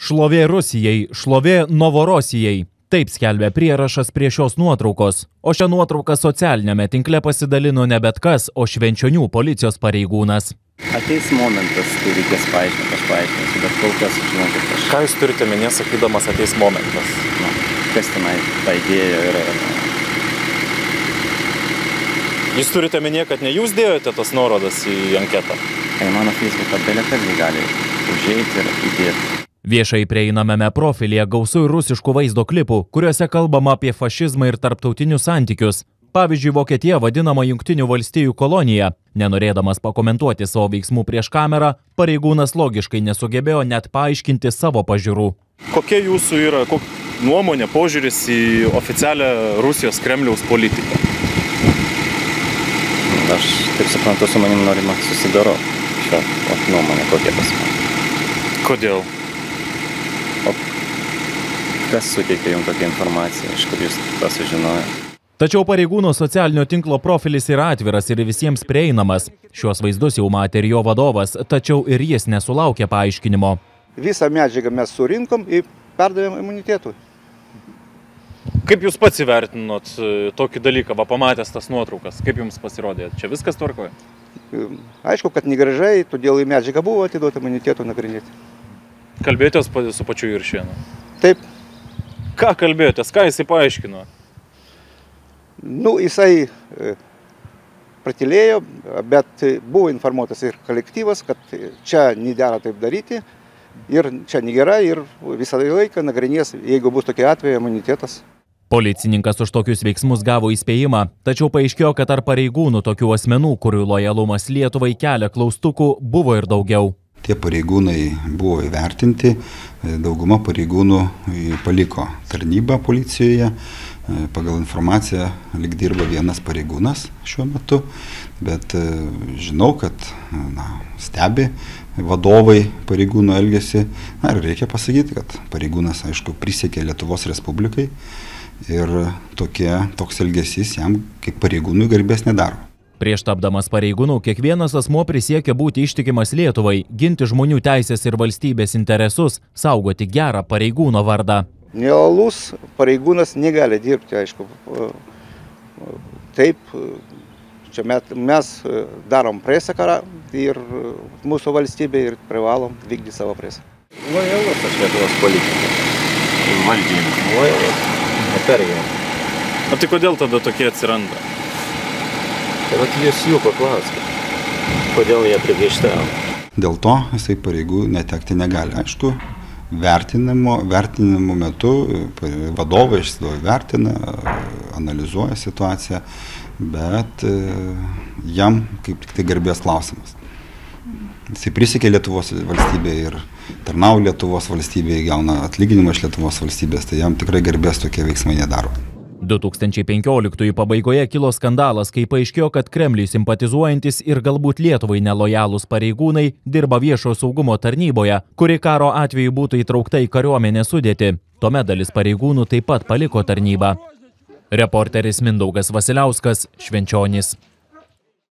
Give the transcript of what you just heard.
Šlovė Rusijai, šlovė Novorosijai. Taip skelbia prierašas prie šios nuotraukos. O šią nuotrauką socialinėme tinkle pasidalino ne bet kas, o Švenčionių policijos pareigūnas. Ateis momentas, kai reikės paaiškinti, aš paaiškinsiu, bet kol kas žinokit aš... Ką jūs turite minė, sakydamas ateis momentas? Kas tenai ta idėja yra... Jūs turite minė, kad ne jūs dėjote tas nuorodas į anketą? Tai mano Facebooką belekas gali užeiti ir įdėti. Viešai prieinamame profilyje gausu ir rusiškų vaizdo klipų, kuriuose kalbama apie fašizmą ir tarptautinius santykius. Pavyzdžiui, Vokietija vadinama Jungtinių valstijų kolonija. Nenorėdamas pakomentuoti savo veiksmų prieš kamerą, pareigūnas logiškai nesugebėjo net paaiškinti savo pažiūrų. Kokia jūsų yra nuomonė, požiūris į oficialią Rusijos Kremliaus politiką? Aš taip suprantu, su manim norima susidaro šią nuomonę, kokia pas man. Kodėl? O kas suteikia jums tokią informaciją, iš kur jūs tą sužinojo? Tačiau pareigūno socialinio tinklo profilis yra atviras ir visiems prieinamas. Šiuos vaizdus jau matė ir jo vadovas, tačiau ir jis nesulaukė paaiškinimo. Visą medžiagą mes surinkom ir perdavėm imunitetui. Kaip jūs pats įvertinot tokį dalyką, pamatęs tas nuotraukas? Kaip jums pasirodė? Čia viskas tvarkoja? Aišku, kad negražai, todėl į medžiagą buvo atiduota imunitetų nagrinėti. Kalbėjotės su pačiu Juršėnu? Taip. Ką kalbėjotės? Ką jisai paaiškino? Jisai pratylėjo, bet buvo informuotas ir kolektyvas, kad čia nedera taip daryti ir čia negera ir visą laiką nagrinės, jeigu bus tokie atvejai, imunitetas. Policininkas už tokius veiksmus gavo įspėjimą, tačiau paaiškėjo, kad tarp pareigūnų tokių asmenų, kurių lojalumas Lietuvai kelia klaustukų, buvo ir daugiau. Tie pareigūnai buvo įvertinti, dauguma pareigūnų paliko tarnybą policijoje. Pagal informaciją lyg dirba vienas pareigūnas šiuo metu, bet žinau, kad stebi vadovai pareigūnų elgesį. Ir reikia pasakyti, kad pareigūnas, aišku, prisiekė Lietuvos Respublikai ir toks elgesys jam kaip pareigūnui garbės nedaro. Prieš tapdamas pareigūnų, kiekvienas asmuo prisiekia būti ištikimas Lietuvai, ginti žmonių teisės ir valstybės interesus, saugoti gerą pareigūno vardą. Nelojalus pareigūnas negali dirbti, aišku. Taip, čia mes darom presą ir mūsų valstybė ir privalom vykdyti savo presą. Lojalus aš Lietuvos politikai. Valdžiai. Lojalus. Neperėjau. O tai kodėl tada tokie atsiranda? Tai vat jūs jų paklauskite, kodėl jie priekaištavo. Dėl to jisai pareigų netekti negali. Aišku, vertinimo metu vadovai vertina, analizuoja situaciją, bet jam kaip tik tai garbės klausimas. Jisai prisiekė Lietuvos valstybė ir tarnauja Lietuvos valstybė, gauna atlyginimą iš Lietuvos valstybės, tai jam tikrai garbės tokie veiksmai nedaro. 2015 pabaigoje kilo skandalas, kai paaiškėjo, kad Kremliui simpatizuojantis ir galbūt Lietuvai nelojalūs pareigūnai dirba viešo saugumo tarnyboje, kuri karo atveju būtų įtraukta į kariuomenės sudėtį. Tuomet dalis pareigūnų taip pat paliko tarnybą. Reporteris Mindaugas Vasiliauskas, Švenčionys.